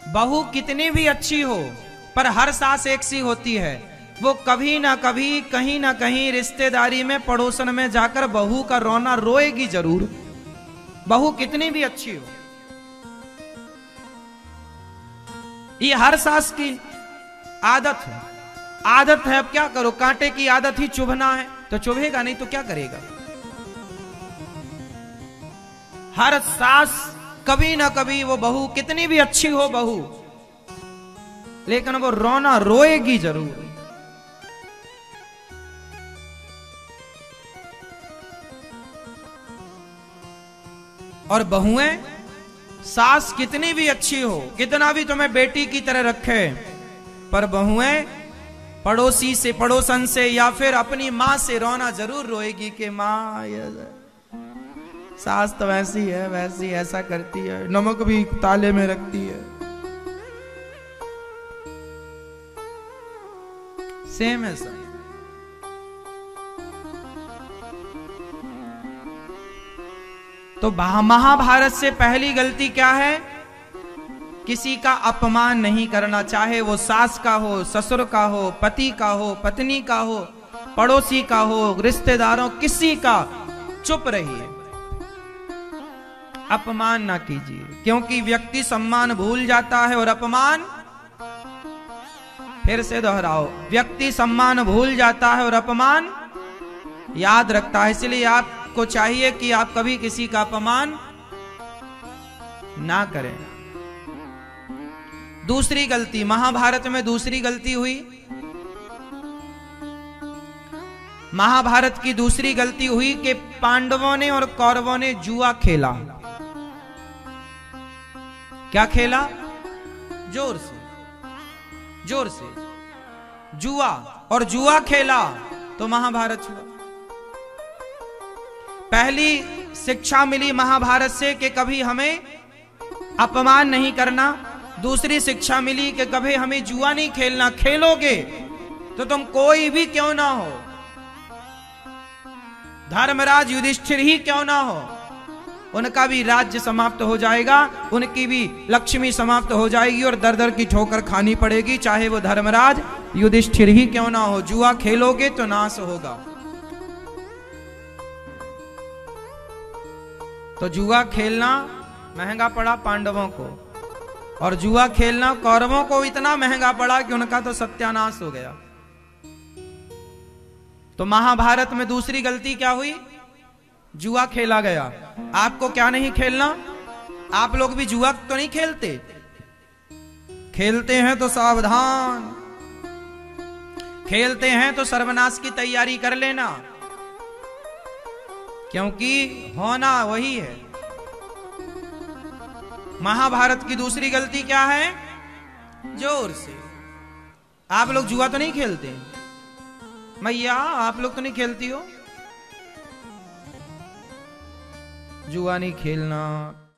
बहू कितनी भी अच्छी हो पर हर सास एक सी होती है। वो कभी ना कभी कहीं ना कहीं रिश्तेदारी में पड़ोसन में जाकर बहू का रोना रोएगी जरूर, बहू कितनी भी अच्छी हो। ये हर सास की आदत है, आदत है। अब क्या करो, कांटे की आदत ही चुभना है तो चुभेगा, नहीं तो क्या करेगा। हर सास कभी ना कभी, वो बहू कितनी भी अच्छी हो बहू, लेकिन वो रोना रोएगी जरूर। और बहुएं, सास कितनी भी अच्छी हो, कितना भी तुम्हें बेटी की तरह रखे, पर बहुएं पड़ोसी से, पड़ोसन से या फिर अपनी मां से रोना जरूर रोएगी कि मां सास तो वैसी है, वैसी ऐसा करती है, नमक भी ताले में रखती है। सेम है सब। तो महाभारत से पहली गलती क्या है? किसी का अपमान नहीं करना, चाहे वो सास का हो, ससुर का हो, पति का हो, पत्नी का हो, पड़ोसी का हो, रिश्तेदारों, किसी का। चुप रहिए, अपमान ना कीजिए, क्योंकि व्यक्ति सम्मान भूल जाता है और अपमान, फिर से दोहराओ, व्यक्ति सम्मान भूल जाता है और अपमान याद रखता है। इसलिए आपको चाहिए कि आप कभी किसी का अपमान ना करें। दूसरी गलती, महाभारत में दूसरी गलती हुई, महाभारत की दूसरी गलती हुई कि पांडवों ने और कौरवों ने जुआ खेला। क्या खेला? जोर से, जोर से जुआ, और जुआ खेला तो महाभारत हुआ। पहली शिक्षा मिली महाभारत से कि कभी हमें अपमान नहीं करना। दूसरी शिक्षा मिली कि कभी हमें जुआ नहीं खेलना। खेलोगे तो तुम कोई भी क्यों ना हो, धर्मराज युधिष्ठिर ही क्यों ना हो, उनका भी राज्य समाप्त हो जाएगा, उनकी भी लक्ष्मी समाप्त हो जाएगी और दर दर की ठोकर खानी पड़ेगी, चाहे वो धर्मराज युधिष्ठिर ही क्यों ना हो। जुआ खेलोगे तो नाश होगा। तो जुआ खेलना महंगा पड़ा पांडवों को, और जुआ खेलना कौरवों को इतना महंगा पड़ा कि उनका तो सत्यानाश हो गया। तो महाभारत में दूसरी गलती क्या हुई? जुआ खेला गया। आपको क्या नहीं खेलना? आप लोग भी जुआ तो नहीं खेलते? खेलते हैं तो सावधान, खेलते हैं तो सर्वनाश की तैयारी कर लेना, क्योंकि होना वही है। महाभारत की दूसरी गलती क्या है? जोर से। आप लोग जुआ तो नहीं खेलते? मैया आप लोग तो नहीं खेलती हो? जुआ नहीं खेलना,